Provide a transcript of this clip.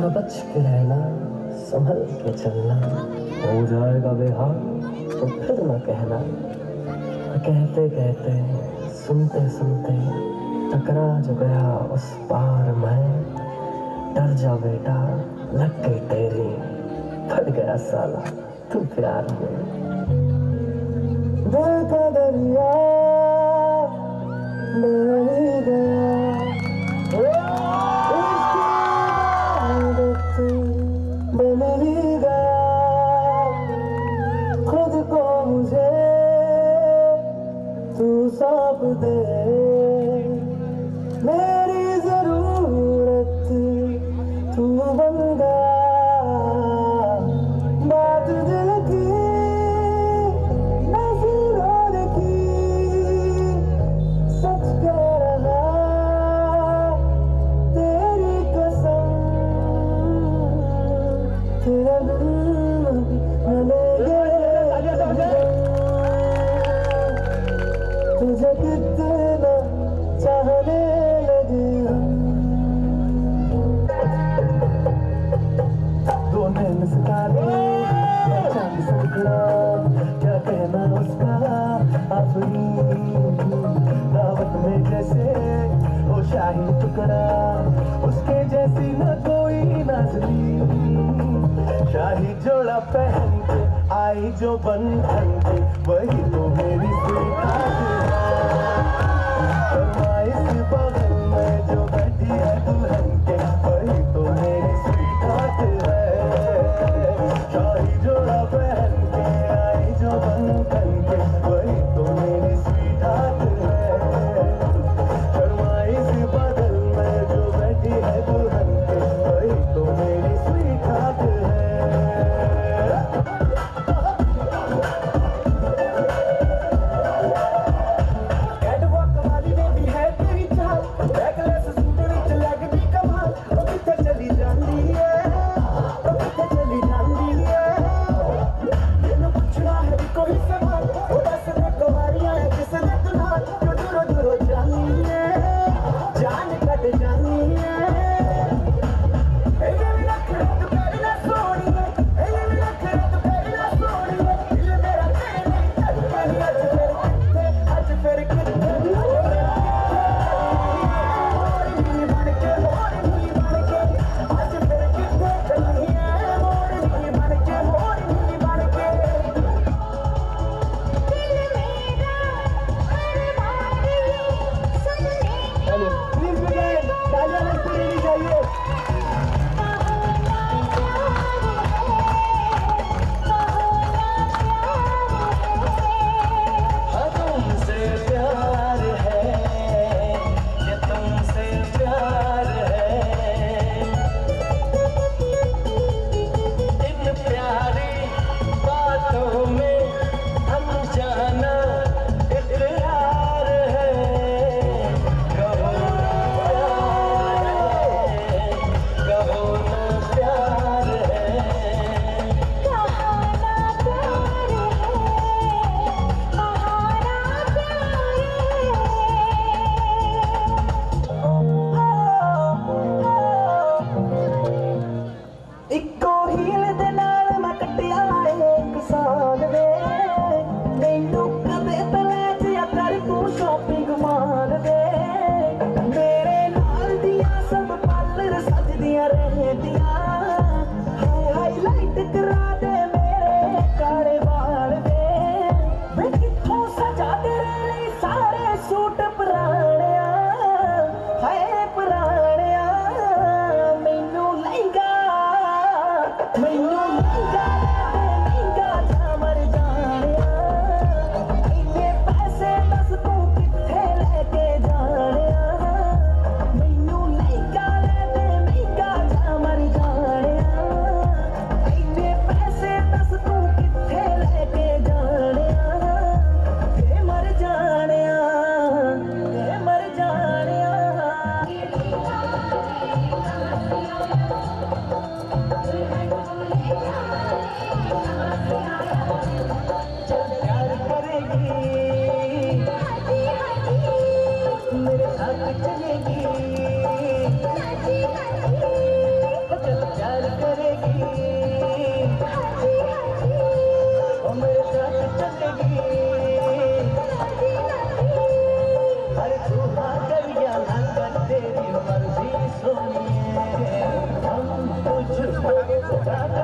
जरा बच के रहना, संभल के चलना, हो जाएगा बेहाल तो फिर न कहना। कहते कहते सुनते सुनते टकरा जो गया उस पार मैं। डर जा बेटा लग गई तेरी, फट गया साला तू प्यार में। दिल का दरिया बह गया, बन ही गया। खुद को मुझे तू सौंप दे, मेरी जरूरत तू बन गया। बात दिल की नजरों की, सच कह रहा तेरी कसम। तेरा दिल तुझे कितना चाहने लगे हम। दो नैन सितारे चांद सा टुकड़ा, क्या कहना उसका आफरी। दावत में जैसे वो शाही टुकड़ा, उसके जैसी न कोई नाज़ली। शाही जोड़ा पहन के आई जो बंधन के, वही तो मेरी स्वीटहार्ट है। इस बगल में जो बैठी है दुल्हन के, वही तो मेरी स्वीटहार्ट है। शाही जोड़ा पहन के आई जो बंधन के, वही तो मेरी स्वीटहार्ट है। इस बगल में जो बैठी है दुल्हन के, वही तो मेरी स्वीटहार्ट है। मर जा रा